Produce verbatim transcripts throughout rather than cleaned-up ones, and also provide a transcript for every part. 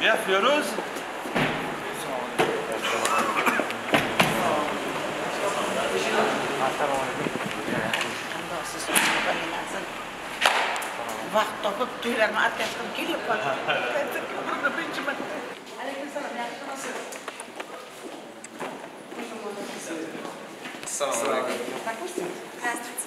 Yapıyoruz. Vaqt topib to'ylarni arkashdan kelib qoldi. Assalomu alaykum. Здравствуйте.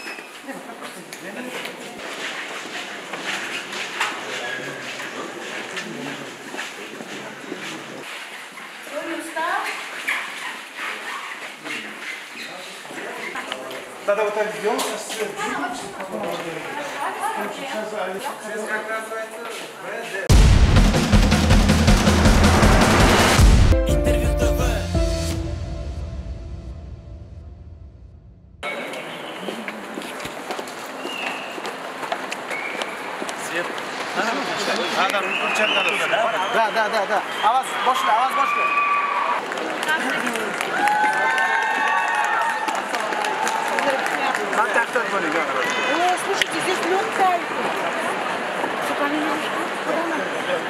Тогда вот так идем. Siz как называется? Интервью ТВ. Свет. Надо выключать. Надо выключать, надо все, да? Да, да, да, да. Аваз бошла, аваз бошла. О, слушайте, здесь лед тает. Сукали немножко. Куда надо?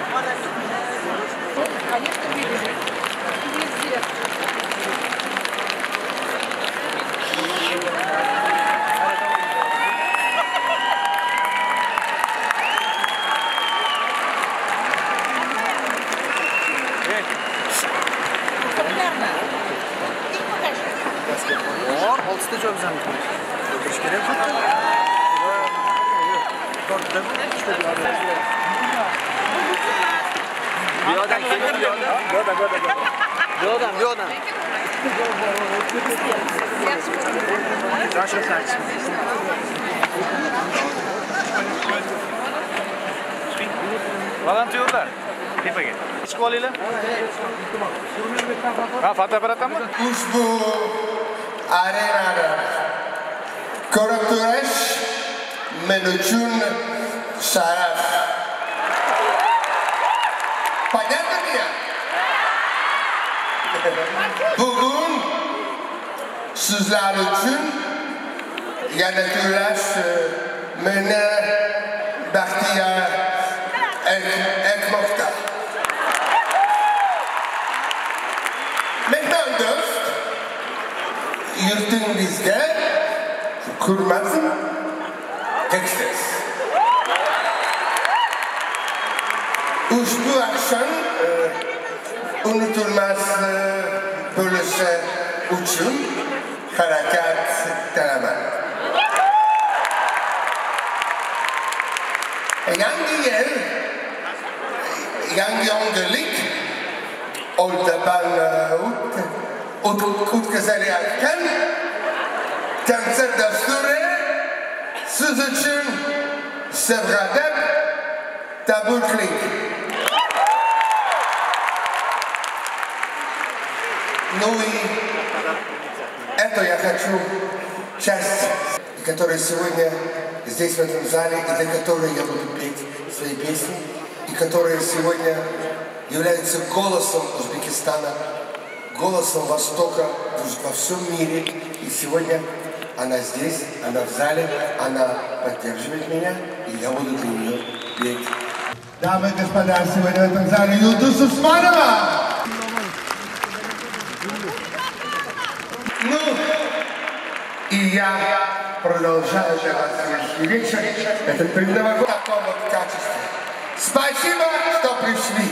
Конечно, видели. Везде. Популярно. И покажи. Or, oltita jo'q zamki. O'tirish kerak. Bu yoqdan keldim, bu yoqdan. Bu yoqdan, bu yoqdan. Bu yoqdan, bu yoqdan. Yaxshi saç. Volontyorlar. Tepaga. Chiqib olinglar. Ha, fotoapparatmi? Ushbu arenada ko'rib turish men uchun sharaf. Понятно меня? Bugun sizlar uchun yana to'lash meni baxtiyor etmoqda. Mehmon do'st, yurtingizga hurmatim teksiz. Ushbu akşam unutilmas bo'lishi uchun harakat qilaman. Yangi yil, yangi yangilik oldidan o'tkazilayotgan konsert dasturi siz uchun sevg'adab tabriklik. Ну и это я хочу часть, которая сегодня здесь, в этом зале, и для которой я буду петь свои песни, и которая сегодня является голосом Узбекистана, голосом Востока во всем мире. И сегодня она здесь, она в зале, она поддерживает меня, и я буду для нее петь. Дамы и господа, сегодня в этом зале Юлдуз Усманова! Ну, и я продолжаю для вас сегодняшний вечер, этот предновогодний в таком вот качестве. Спасибо, что пришли.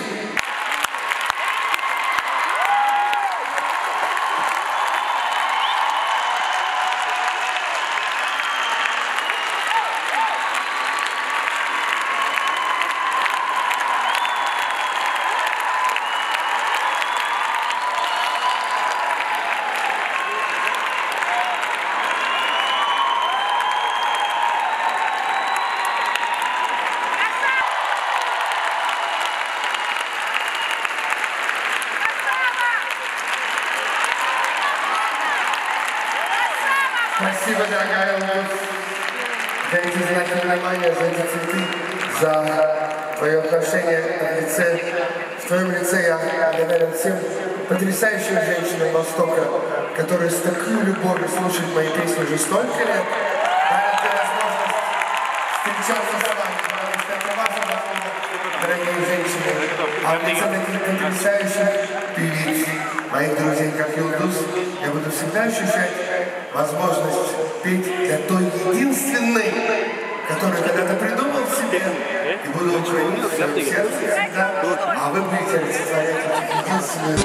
Спасибо, дорогая Улус, за эти знаки внимания, за эти цветы, за твое отношение в лице. В твоем лице я благодарен всем потрясающим женщинам Востока, которые с такой любовью слушают мои песни уже столько лет. Дают мне возможность встречаться с вами, потому что это ваша заслуга, дорогие женщины. А в лице таких потрясающих певиц, моих друзей, как Юлдус, я буду всегда ощущать возможность петь для той единственной, которую когда-то придумал в себе, и буду хранить в своем сердце всегда, а вы будете олицетворять эту единственную.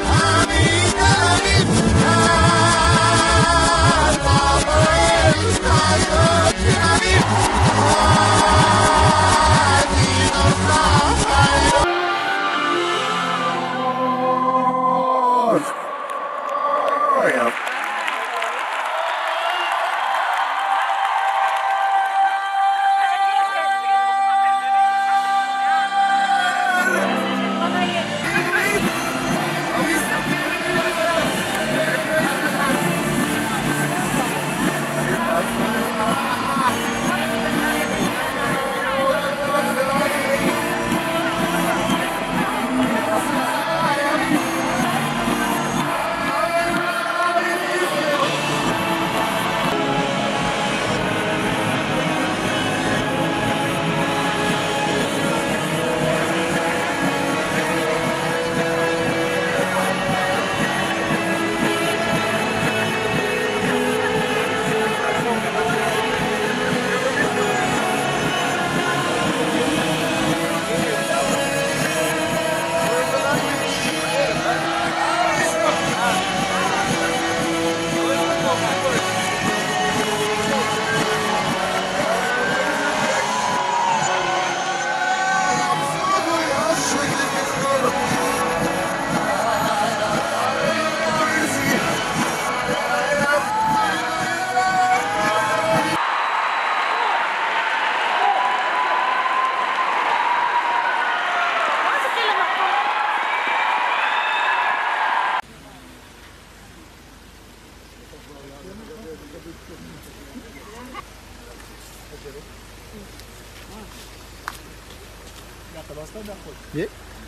Yeah.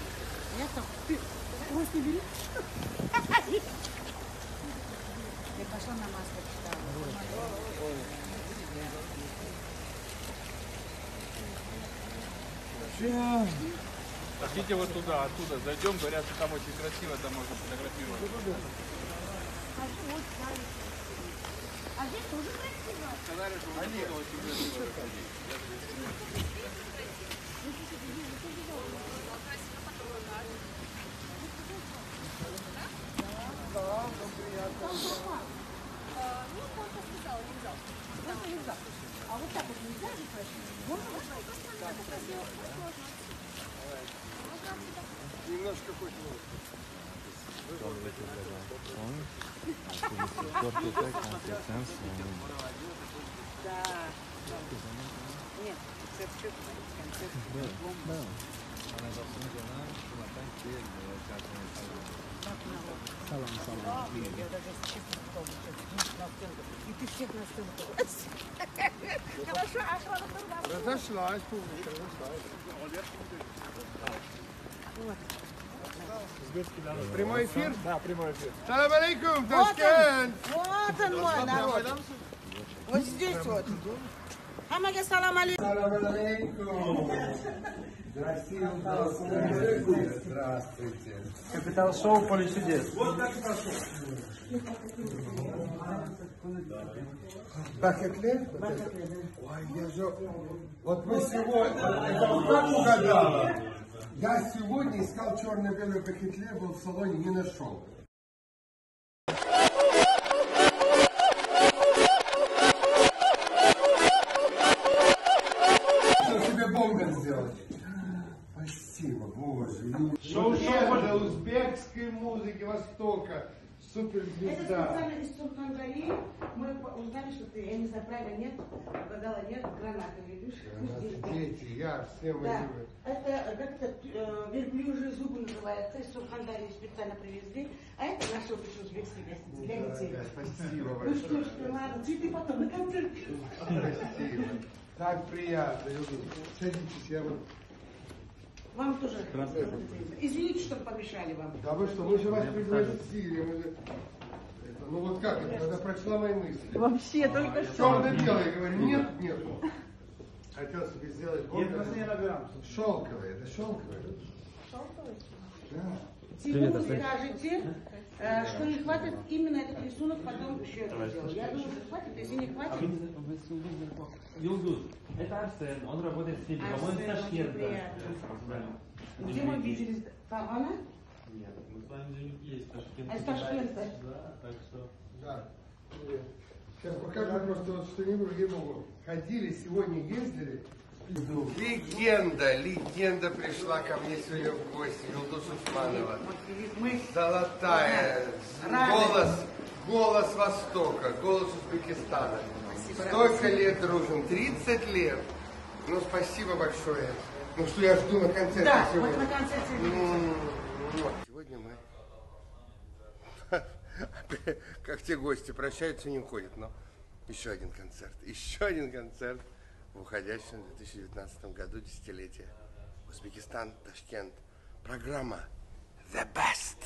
Я пошла на маску читала. Пойдите вот туда, оттуда зайдем, говорят, что там очень красиво, там можно фотографировать. А здесь тоже красиво. Сказали, что вот оттуда очень красиво. А вот так вот нельзя же красиво? Немножко хоть Да. Нет, концерт что концерт. Салам, салам. Я даже честно сказала, на сценку. И ты всех на сценку. Хорошо, а охрана туда. разошлась, публика разошлась. Прямой эфир? Да, прямой эфир. Салам алейкум, Ташкент! Вот он мой народ. Вот здесь вот. Хамага салам алейкум. Салам алейкум. Здравствуйте. Здравствуйте. Здравствуйте. Капитал шоу «Поле чудес». Бахетле? Ой, я же... Вот вы сегодня... Это вот так угадала. Я сегодня искал черно-белый бахетле, был в салоне, не нашел. Что тебе бомбер сделать? Спасибо, боже. Шоу-шоу для узбекской музыки Востока. Это Суперзвезда. специально из Сурхандарии. Мы узнали, что ты, я не знаю, правильно, нет, угадала, нет, гранаты, видишь? Здесь, да. Дети, я, все мы Да, любим. это как-то э, верблюжьи зубы называется, из Сурхандарии специально привезли, а это наши обычные узбекские гостицы для детей. Дорогая, спасибо Ну большое. что ж, ты, ладно, цветы потом на концерте. Спасибо. Так приятно, люблю. Садитесь, я вот... Вам тоже. Извините, что помешали вам. Да вы что, мы же вас пригласили. Мы же... Это, ну вот как это, когда прочла мои мысли. Вообще, только что. Черно-белое, я говорю, нет, нету. Хотел себе сделать бомбер. Шелковое, это шелковое. Тимуру скажете, э, что не хватит именно этот рисунок, потом еще это сделать. Я думаю, что хватит, если не хватит... Юлдуз, это Арсен, он работает в фильме, по-моему, с Ташкента. Где мы виделись? Фаргана? Нет, мы с вами же есть Ташкент. А из Ташкента? Да, так что... Да. Сейчас покажу просто вот что-нибудь, где мы ходили, сегодня ездили. Легенда, легенда пришла ко мне сегодня в гости, Юлдуз Усманова. Мы... Золотая, Рады. голос, голос Востока, голос Узбекистана. Столько лет дружим, тридцать лет. Ну, спасибо большое. Ну, что я жду на концерте Да, сегодня. вот на концерте. М-м-м. Сегодня мы, как те гости, прощаются, не уходят, но еще один концерт, еще один концерт в уходящем две тысячи девятнадцатом году, десятилетие. Узбекистан, Ташкент. Программа The Best.